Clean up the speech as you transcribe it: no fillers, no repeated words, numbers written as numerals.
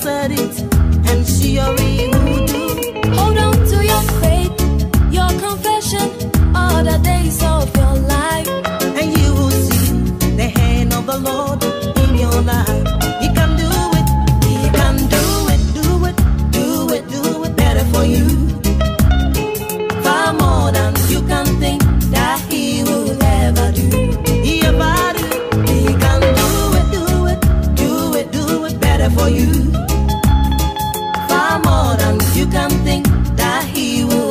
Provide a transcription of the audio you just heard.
said it, and she already will do. Hold on to your faith, your confession, all the days of your life, and you will see the hand of the Lord in your life. He can do it, he can do it, do it, do it, do it better for you. Far more than you can think that he will ever do. He ever do. He can do it, do it, do it, do it better for you. Far more than you can think that he will